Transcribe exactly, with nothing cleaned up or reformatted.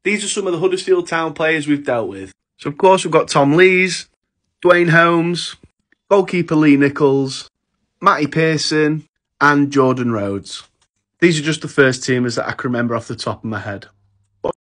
These are some of the Huddersfield Town players we've dealt with. So of course we've got Tom Lees, Dwayne Holmes, goalkeeper Lee Nichols, Matty Pearson and Jordan Rhodes. These are just the first teamers that I can remember off the top of my head.